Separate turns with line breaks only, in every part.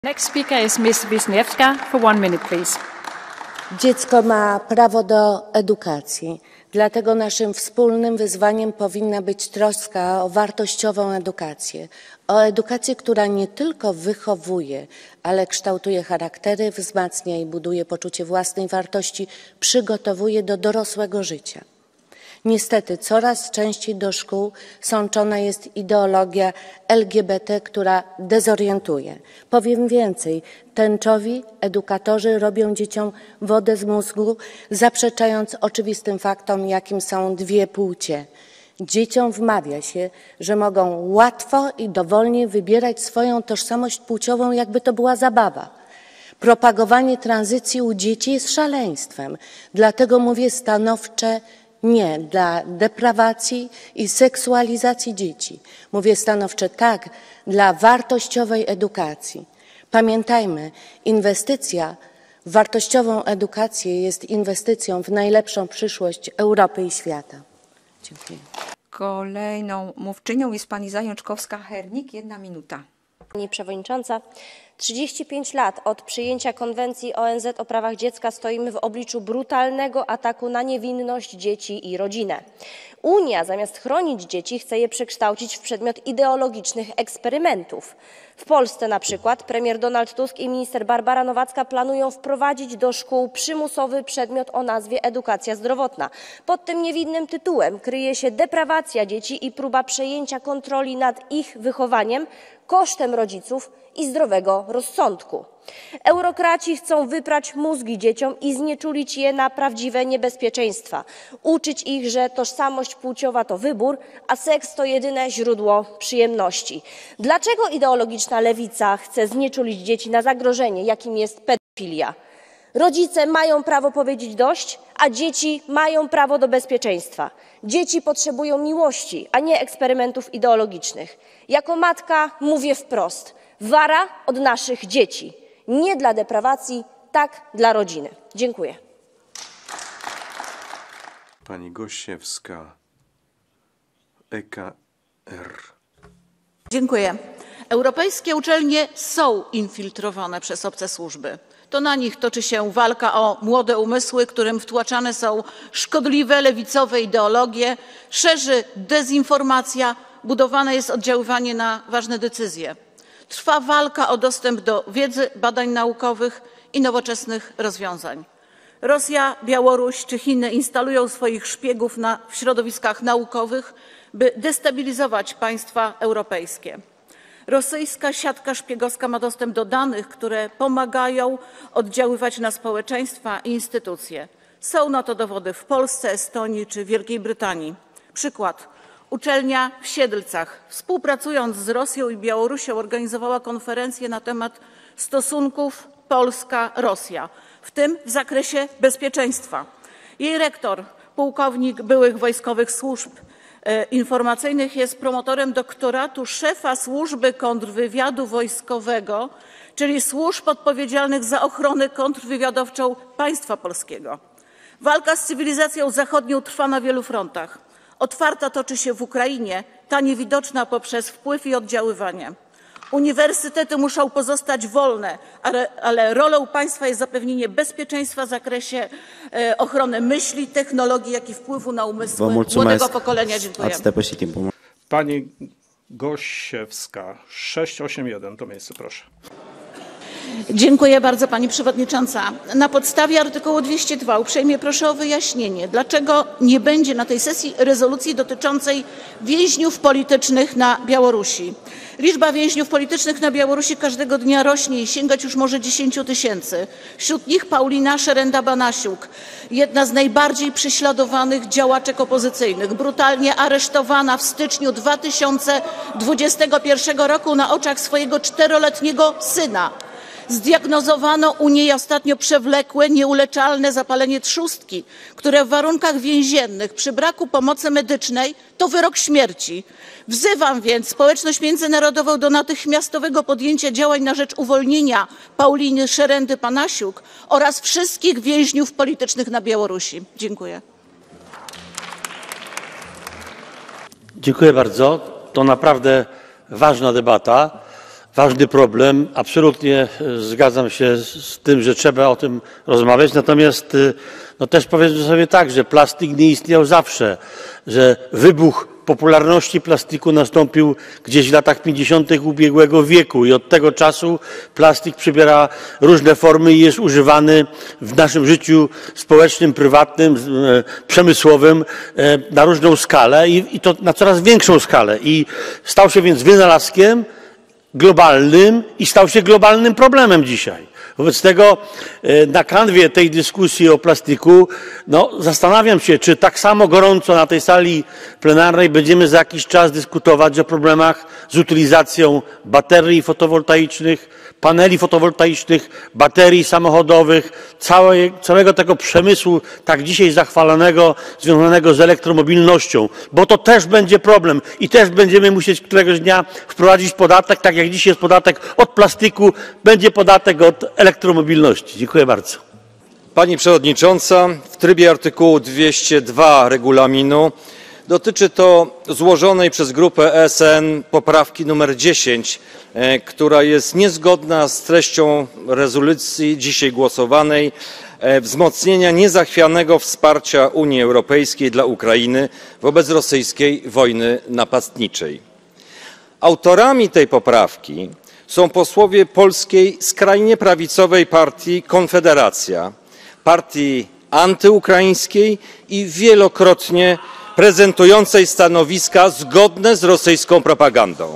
Next speaker is Ms. Wisniewska for 1 minute, please.
Dziecko ma prawo do edukacji, dlatego naszym wspólnym wyzwaniem powinna być troska o wartościową edukację. O edukację, która nie tylko wychowuje, ale kształtuje charaktery, wzmacnia i buduje poczucie własnej wartości, przygotowuje do dorosłego życia. Niestety coraz częściej do szkół sączona jest ideologia LGBT, która dezorientuje. Powiem więcej, tęczowi edukatorzy robią dzieciom wodę z mózgu, zaprzeczając oczywistym faktom, jakim są dwie płcie. Dzieciom wmawia się, że mogą łatwo i dowolnie wybierać swoją tożsamość płciową, jakby to była zabawa. Propagowanie tranzycji u dzieci jest szaleństwem, dlatego mówię stanowcze nie dla deprawacji i seksualizacji dzieci. Mówię stanowcze tak dla wartościowej edukacji. Pamiętajmy, inwestycja w wartościową edukację jest inwestycją w najlepszą przyszłość Europy i świata. Dziękuję.
Kolejną mówczynią jest pani Zajączkowska-Hernik. 1 minuta.
Pani Przewodnicząca, 35 lat od przyjęcia konwencji ONZ o prawach dziecka stoimy w obliczu brutalnego ataku na niewinność dzieci i rodzinę. Unia zamiast chronić dzieci chce je przekształcić w przedmiot ideologicznych eksperymentów. W Polsce na przykład premier Donald Tusk i minister Barbara Nowacka planują wprowadzić do szkół przymusowy przedmiot o nazwie edukacja zdrowotna. Pod tym niewinnym tytułem kryje się deprawacja dzieci i próba przejęcia kontroli nad ich wychowaniem kosztem rodziców i zdrowego rozsądku. Eurokraci chcą wyprać mózgi dzieciom i znieczulić je na prawdziwe niebezpieczeństwa. Uczyć ich, że tożsamość płciowa to wybór, a seks to jedyne źródło przyjemności. Dlaczego ideologiczna lewica chce znieczulić dzieci na zagrożenie, jakim jest pedofilia? Rodzice mają prawo powiedzieć dość, a dzieci mają prawo do bezpieczeństwa. Dzieci potrzebują miłości, a nie eksperymentów ideologicznych. Jako matka mówię wprost: wara od naszych dzieci. Nie dla deprawacji, tak dla rodziny. Dziękuję.
Pani Gosiewska, EKR.
Dziękuję. Europejskie uczelnie są infiltrowane przez obce służby. To na nich toczy się walka o młode umysły, którym wtłaczane są szkodliwe, lewicowe ideologie, szerzy dezinformacja, budowane jest oddziaływanie na ważne decyzje. Trwa walka o dostęp do wiedzy, badań naukowych i nowoczesnych rozwiązań. Rosja, Białoruś czy Chiny instalują swoich szpiegów w środowiskach naukowych, by destabilizować państwa europejskie. Rosyjska siatka szpiegowska ma dostęp do danych, które pomagają oddziaływać na społeczeństwa i instytucje. Są na to dowody w Polsce, Estonii czy Wielkiej Brytanii. Przykład. Uczelnia w Siedlcach, współpracując z Rosją i Białorusią, organizowała konferencję na temat stosunków Polska-Rosja, w tym w zakresie bezpieczeństwa. Jej rektor, pułkownik byłych wojskowych służb informacyjnych, jest promotorem doktoratu szefa służby kontrwywiadu wojskowego, czyli służb odpowiedzialnych za ochronę kontrwywiadowczą państwa polskiego. Walka z cywilizacją zachodnią trwa na wielu frontach. Otwarta toczy się w Ukrainie, ta niewidoczna poprzez wpływ i oddziaływanie. Uniwersytety muszą pozostać wolne, ale rolą państwa jest zapewnienie bezpieczeństwa w zakresie ochrony myśli, technologii, jak i wpływu na umysły młodego pokolenia. Dziękuję.
Pani Gosiewska, 681, to miejsce proszę.
Dziękuję bardzo Pani Przewodnicząca. Na podstawie artykułu 202 uprzejmie proszę o wyjaśnienie, dlaczego nie będzie na tej sesji rezolucji dotyczącej więźniów politycznych na Białorusi. Liczba więźniów politycznych na Białorusi każdego dnia rośnie i sięgać już może 10 000. Wśród nich Paulina Szerenda-Banasiuk, jedna z najbardziej prześladowanych działaczek opozycyjnych, brutalnie aresztowana w styczniu 2021 roku na oczach swojego 4-letniego syna. Zdiagnozowano u niej ostatnio przewlekłe, nieuleczalne zapalenie trzustki, które w warunkach więziennych przy braku pomocy medycznej to wyrok śmierci. Wzywam więc społeczność międzynarodową do natychmiastowego podjęcia działań na rzecz uwolnienia Pauliny Szerendy-Banasiuk oraz wszystkich więźniów politycznych na Białorusi. Dziękuję.
Dziękuję bardzo. To naprawdę ważna debata. ważny problem. Absolutnie zgadzam się z tym, że trzeba o tym rozmawiać. Natomiast no też powiedzmy sobie tak, że plastik nie istniał zawsze, że wybuch popularności plastiku nastąpił gdzieś w latach 50. ubiegłego wieku i od tego czasu plastik przybiera różne formy i jest używany w naszym życiu społecznym, prywatnym, przemysłowym na różną skalę i to na coraz większą skalę. I stał się więc wynalazkiem globalnym i stał się globalnym problemem dzisiaj. Wobec tego na kanwie tej dyskusji o plastiku zastanawiam się, czy tak samo gorąco na tej sali plenarnej będziemy za jakiś czas dyskutować o problemach z utylizacją baterii fotowoltaicznych, paneli fotowoltaicznych, baterii samochodowych, całego tego przemysłu tak dzisiaj zachwalanego, związanego z elektromobilnością, bo to też będzie problem i też będziemy musieć któregoś dnia wprowadzić podatek, tak jak dzisiaj jest podatek od plastiku, będzie podatek od elektromobilności. Dziękuję bardzo.
Pani Przewodnicząca, w trybie artykułu 202 regulaminu dotyczy to złożonej przez grupę SN poprawki numer 10, która jest niezgodna z treścią rezolucji dzisiaj głosowanej, wzmocnienia niezachwianego wsparcia Unii Europejskiej dla Ukrainy wobec rosyjskiej wojny napastniczej. Autorami tej poprawki są posłowie polskiej skrajnie prawicowej partii Konfederacja, partii antyukraińskiej i wielokrotnie prezentującej stanowiska zgodne z rosyjską propagandą.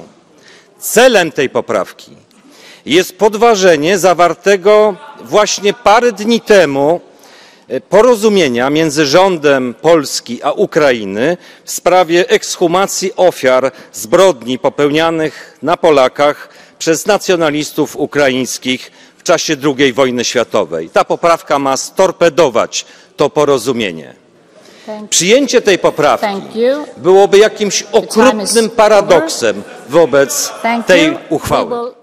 Celem tej poprawki jest podważenie zawartego właśnie parę dni temu porozumienia między rządem Polski a Ukrainy w sprawie ekshumacji ofiar zbrodni popełnianych na Polakach przez nacjonalistów ukraińskich w czasie II wojny światowej. Ta poprawka ma storpedować to porozumienie. Przyjęcie tej poprawki byłoby jakimś okrutnym paradoksem wobec tej uchwały.